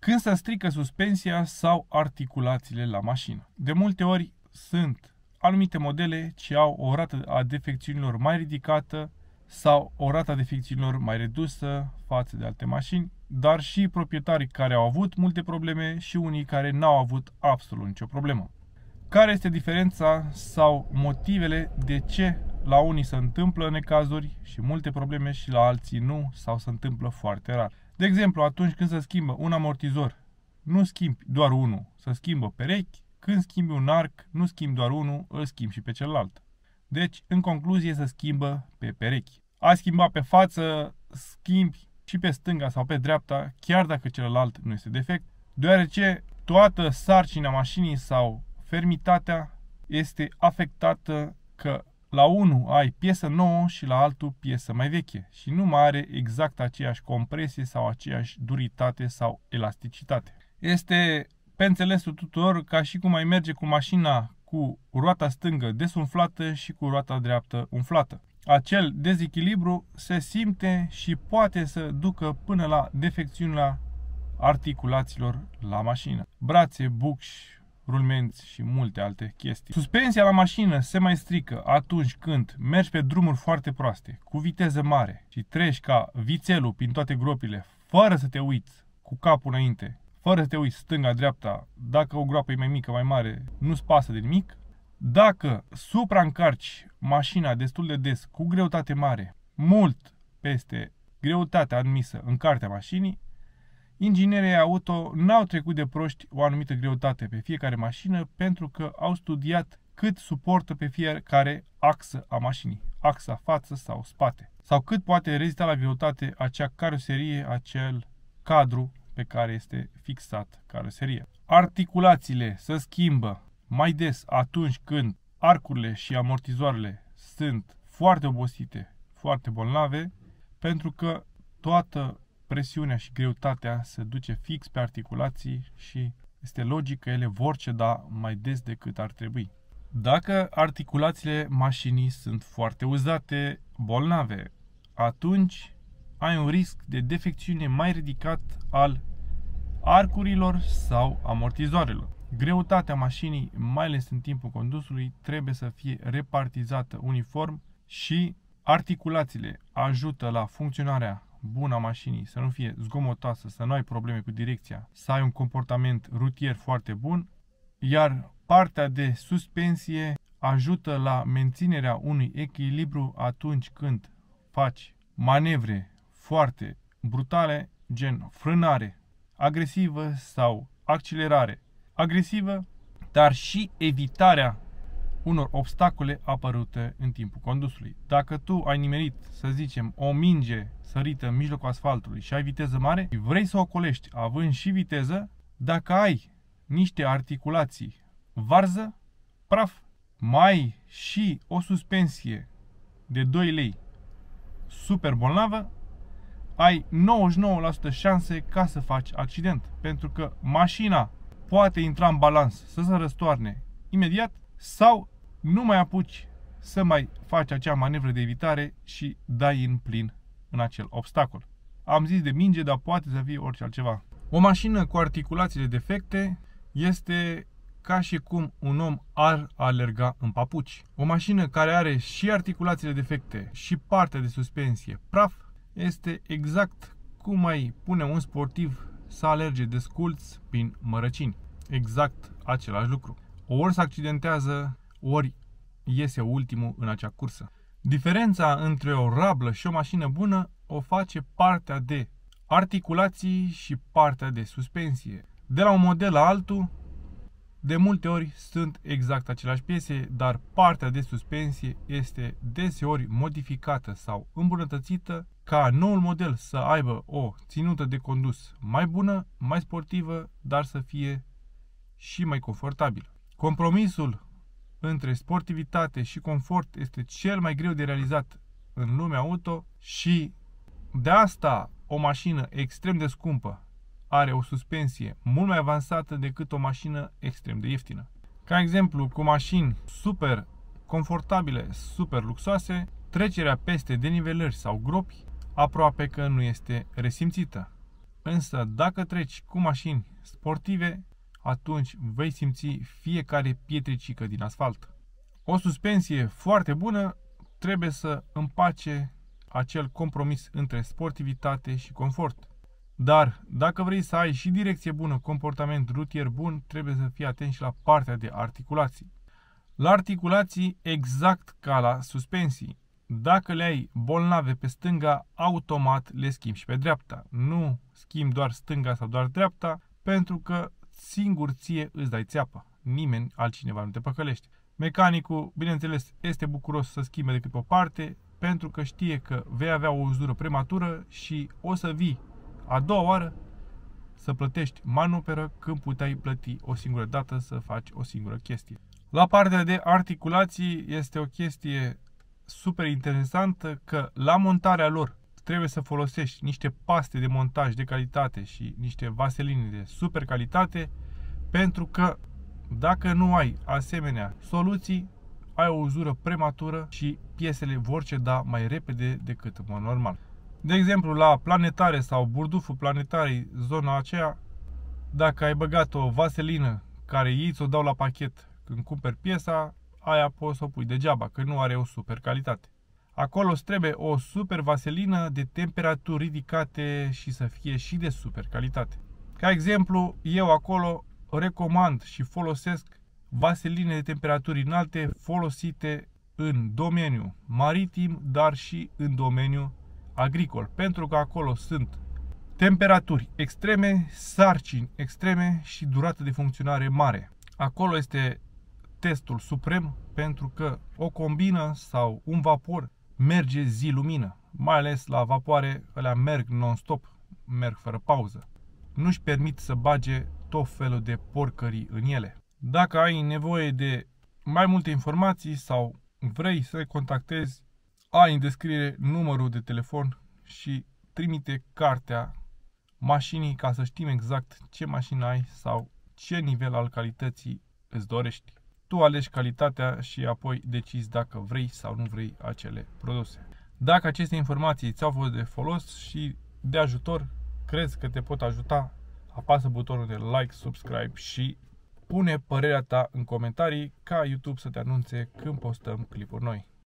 Când se strică suspensia sau articulațiile la mașină. De multe ori sunt anumite modele ce au o rată a defecțiunilor mai ridicată sau o rată a defecțiunilor mai redusă față de alte mașini, dar și proprietarii care au avut multe probleme și unii care n-au avut absolut nicio problemă. Care este diferența sau motivele de ce la unii se întâmplă necazuri și multe probleme și la alții nu sau se întâmplă foarte rar? De exemplu, atunci când se schimbă un amortizor, nu schimbi doar unul, se schimbă perechi. Când schimbi un arc, nu schimbi doar unul, îl schimbi și pe celălalt. Deci, în concluzie, se schimbă pe perechi. Ai schimbat pe față, schimbi și pe stânga sau pe dreapta, chiar dacă celălalt nu este defect, deoarece toată sarcina mașinii sau fermitatea este afectată că la unul ai piesă nouă și la altul piesă mai veche și nu mai are exact aceeași compresie sau aceeași duritate sau elasticitate. Este pe înțelesul tuturor ca și cum ai merge cu mașina cu roata stângă desumflată și cu roata dreaptă umflată. Acel dezechilibru se simte și poate să ducă până la defecțiunea articulațiilor la mașină. Brațe, bucși, rulmenți și multe alte chestii. Suspensia la mașină se mai strică atunci când mergi pe drumuri foarte proaste, cu viteză mare și treci ca vițelul prin toate gropile, fără să te uiți, cu capul înainte, fără să te uiți stânga-dreapta, dacă o groapă e mai mică, mai mare, nu-ți pasă de nimic. Dacă supraîncarci mașina destul de des, cu greutate mare, mult peste greutatea admisă în cartea mașinii, inginerii auto n-au trecut de proști o anumită greutate pe fiecare mașină pentru că au studiat cât suportă pe fiecare axă a mașinii, axa față sau spate, sau cât poate rezista la greutate acea caroserie, acel cadru pe care este fixat caroseria. Articulațiile se schimbă mai des atunci când arcurile și amortizoarele sunt foarte obosite, foarte bolnave, pentru că toată presiunea și greutatea se duce fix pe articulații și este logic că ele vor ceda mai des decât ar trebui. Dacă articulațiile mașinii sunt foarte uzate, bolnave, atunci ai un risc de defecțiune mai ridicat al arcurilor sau amortizoarelor. Greutatea mașinii, mai ales în timpul condusului, trebuie să fie repartizată uniform și articulațiile ajută la funcționarea bună a mașinii, să nu fie zgomotoasă, să nu ai probleme cu direcția, să ai un comportament rutier foarte bun, iar partea de suspensie ajută la menținerea unui echilibru atunci când faci manevre foarte brutale, gen frânare agresivă sau accelerare agresivă, dar și evitarea unor obstacole apărute în timpul condusului. Dacă tu ai nimerit, să zicem, o minge sărită în mijlocul asfaltului și ai viteză mare, vrei să o ocolești având și viteză, dacă ai niște articulații varză, praf, mai și o suspensie de 2 lei super bolnavă, ai 99% șanse ca să faci accident, pentru că mașina poate intra în balans, să se răstoarne imediat sau nu mai apuci să mai faci acea manevră de evitare și dai în plin în acel obstacol. Am zis de minge, dar poate să fie orice altceva. O mașină cu articulațiile defecte este ca și cum un om ar alerga în papuci. O mașină care are și articulațiile defecte și partea de suspensie praf este exact cum ai pune un sportiv să alerge desculț prin mărăcini. Exact același lucru. Ori se accidentează, ori iese ultimul în acea cursă. Diferența între o rablă și o mașină bună o face partea de articulații și partea de suspensie. De la un model la altul, de multe ori sunt exact aceleași piese, dar partea de suspensie este deseori modificată sau îmbunătățită ca noul model să aibă o ținută de condus mai bună, mai sportivă, dar să fie și mai confortabilă. Compromisul între sportivitate și confort este cel mai greu de realizat în lumea auto și de asta o mașină extrem de scumpă are o suspensie mult mai avansată decât o mașină extrem de ieftină. Ca exemplu, cu mașini super confortabile, super luxoase, trecerea peste denivelări sau gropi aproape că nu este resimțită. Însă dacă treci cu mașini sportive, atunci vei simți fiecare pietricică din asfalt. O suspensie foarte bună trebuie să împace acel compromis între sportivitate și confort. Dar dacă vrei să ai și direcție bună, comportament rutier bun, trebuie să fii atent și la partea de articulații. La articulații, exact ca la suspensii, dacă le ai bolnave pe stânga, automat le schimbi și pe dreapta. Nu schimbi doar stânga sau doar dreapta, pentru că singur ție îți dai țeapă. Nimeni altcineva nu te păcălește. Mecanicul, bineînțeles, este bucuros să schimbe decât pe o parte, pentru că știe că vei avea o uzură prematură și o să vii a doua oară să plătești manuperă când puteai plăti o singură dată să faci o singură chestie. La partea de articulații este o chestie super interesantă, că la montarea lor trebuie să folosești niște paste de montaj de calitate și niște vaseline de super calitate, pentru că dacă nu ai asemenea soluții, ai o uzură prematură și piesele vor ceda mai repede decât în mod normal. De exemplu, la planetare sau burduful planetarii, zona aceea, dacă ai băgat o vaselină care ei ți-o dau la pachet când cumperi piesa, aia poți să o pui degeaba, că nu are o super calitate. Acolo îți trebuie o super vaselină de temperaturi ridicate și să fie și de super calitate. Ca exemplu, eu acolo recomand și folosesc vaseline de temperaturi înalte folosite în domeniul maritim, dar și în domeniul agricol, pentru că acolo sunt temperaturi extreme, sarcini extreme și durată de funcționare mare. Acolo este testul suprem, pentru că o combină sau un vapor merge zi-lumină, mai ales la vapoare, alea merg non-stop, merg fără pauză. Nu-și permit să bage tot felul de porcării în ele. Dacă ai nevoie de mai multe informații sau vrei să contactezi, ai în descriere numărul de telefon și trimite cartea mașinii ca să știm exact ce mașină ai sau ce nivel al calității îți dorești. Tu alegi calitatea și apoi decizi dacă vrei sau nu vrei acele produse. Dacă aceste informații ți-au fost de folos și de ajutor, crezi că te pot ajuta, apasă butonul de like, subscribe și pune părerea ta în comentarii ca YouTube să te anunțe când postăm clipuri noi.